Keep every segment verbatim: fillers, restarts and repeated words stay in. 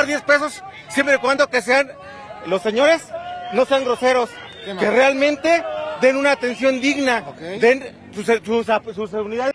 pagar diez pesos siempre y cuando que sean, los señores no sean groseros, que realmente den una atención digna, okay. den sus, sus, sus unidades.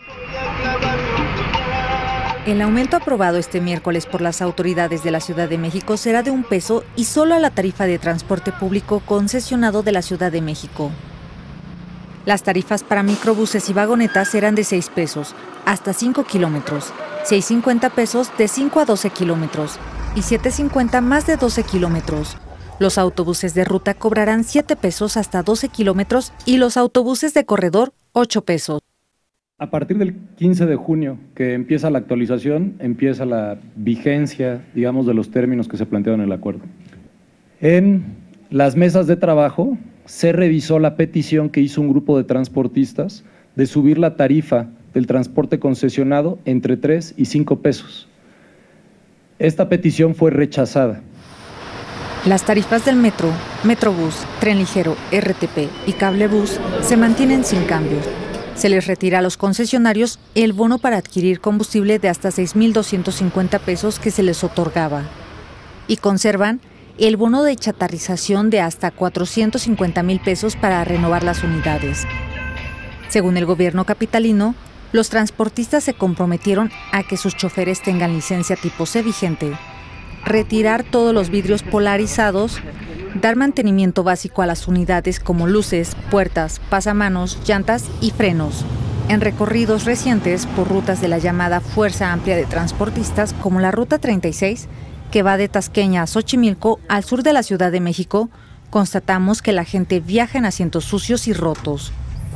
El aumento aprobado este miércoles por las autoridades de la Ciudad de México será de un peso y solo a la tarifa de transporte público concesionado de la Ciudad de México. Las tarifas para microbuses y vagonetas serán de seis pesos, hasta cinco kilómetros, seis cincuenta pesos de cinco a doce kilómetros y siete cincuenta más de doce kilómetros. Los autobuses de ruta cobrarán siete pesos hasta doce kilómetros y los autobuses de corredor ocho pesos. A partir del quince de junio, que empieza la actualización, empieza la vigencia, digamos, de los términos que se plantearon en el acuerdo. En las mesas de trabajo se revisó la petición que hizo un grupo de transportistas de subir la tarifa del transporte concesionado entre tres y cinco pesos. Esta petición fue rechazada. Las tarifas del metro, Metrobús, Tren Ligero, R T P y Cablebús se mantienen sin cambios. Se les retira a los concesionarios el bono para adquirir combustible de hasta seis mil doscientos cincuenta pesos que se les otorgaba. Y conservan el bono de chatarrización de hasta cuatrocientos cincuenta mil pesos para renovar las unidades. Según el gobierno capitalino, los transportistas se comprometieron a que sus choferes tengan licencia tipo C vigente, retirar todos los vidrios polarizados, dar mantenimiento básico a las unidades como luces, puertas, pasamanos, llantas y frenos. En recorridos recientes por rutas de la llamada Fuerza Amplia de Transportistas, como la Ruta treinta y seis, que va de Tasqueña a Xochimilco, al sur de la Ciudad de México, constatamos que la gente viaja en asientos sucios y rotos.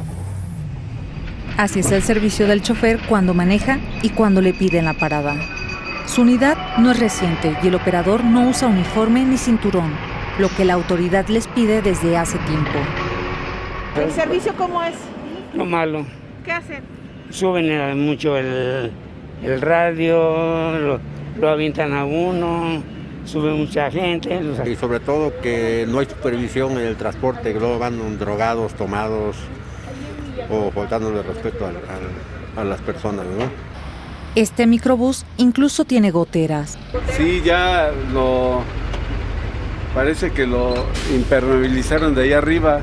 Así es el servicio del chofer cuando maneja y cuando le piden la parada. Su unidad no es reciente y el operador no usa uniforme ni cinturón, lo que la autoridad les pide desde hace tiempo. ¿El servicio cómo es? Lo malo. ¿Qué hacen? Suben mucho el, el radio, lo, lo avientan a uno, sube mucha gente. O sea. Y sobre todo que no hay supervisión en el transporte, que luego van drogados, tomados o faltándole respeto a, a, a las personas, ¿no? Este microbús incluso tiene goteras. Sí, ya lo... parece que lo impermeabilizaron de ahí arriba.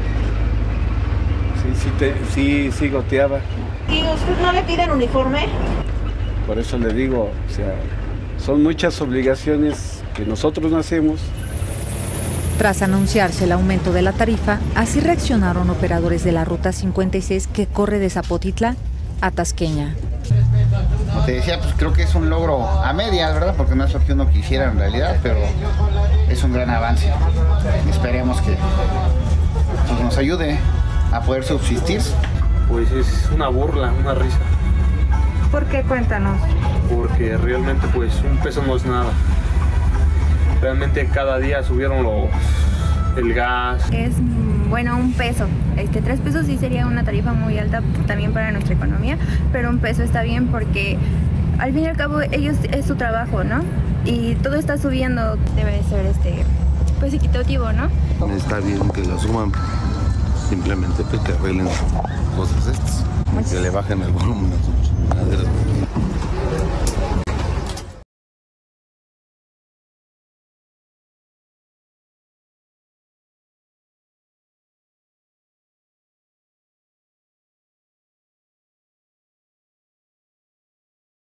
Sí, sí, te, sí, sí goteaba. ¿Y usted no le piden uniforme? Por eso le digo, o sea, son muchas obligaciones que nosotros no hacemos. Tras anunciarse el aumento de la tarifa, así reaccionaron operadores de la Ruta cincuenta y seis que corre de Zapotitla a Tasqueña. Como te decía, pues creo que es un logro a medias, ¿verdad? Porque no es lo que uno quisiera en realidad, pero es un gran avance. Esperemos que pues, nos ayude a poder subsistir. Pues es una burla, una risa. ¿Por qué? Cuéntanos. Porque realmente pues un peso no es nada. Realmente cada día subieron los, el gas. Es, bueno, un peso. Este, tres pesos sí sería una tarifa muy alta también para nuestra economía, pero un peso está bien porque al fin y al cabo ellos es su trabajo, ¿no? Y todo está subiendo, debe de ser este, pues equitativo, ¿no? Está bien que lo suman, simplemente pues, que arreglen cosas estas, que le bajen el volumen a sus maderas.